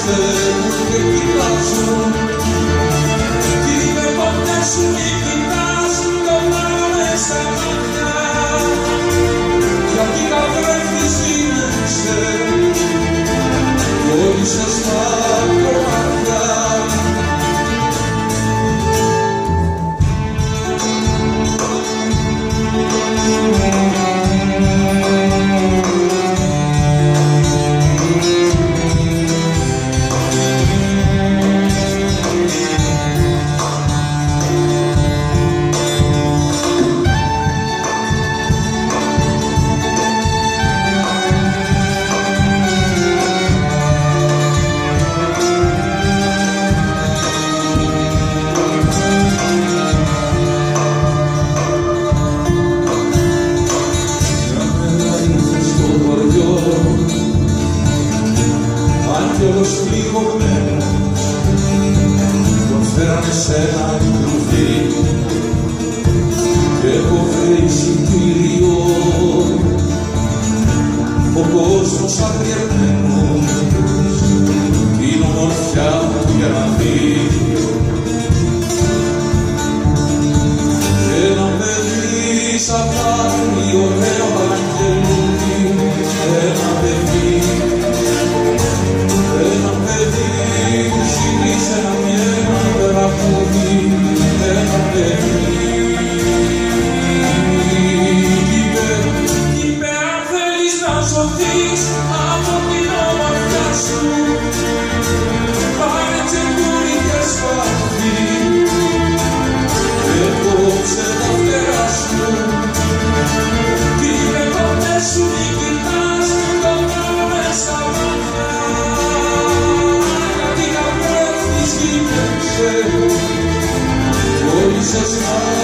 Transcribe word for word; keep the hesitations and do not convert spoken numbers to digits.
στέλνουν και κοιτάζουν κι με ποτέ σου μη κοιτάς το μάλλον μέσα μάτια γιατί καθρέφτης γίνεσαι κόλλησες τα κομμάτια. Άγγελος πληγωμένος τον φέρανε σ' ένα κλουβί και έχω βρει εισιτήριο ο κόσμος αγριεμένος την ομορφιά του για να δει και ένα παιδί σαν πάρει ωραίο αγγελούδι, ένα παιδί ένα παιδί που συνήθισε να βγει ένα τραγούδι, ένα παιδί. Κι είπε αν θέλεις να σωθείς από την ομορφιά σου πάρε τσεκούρι και σπαθί και κόψε τα φτερά σου κι είπε ποτέ σου μη κοιτάς το μάλλον μέσα μάτια κόλλησες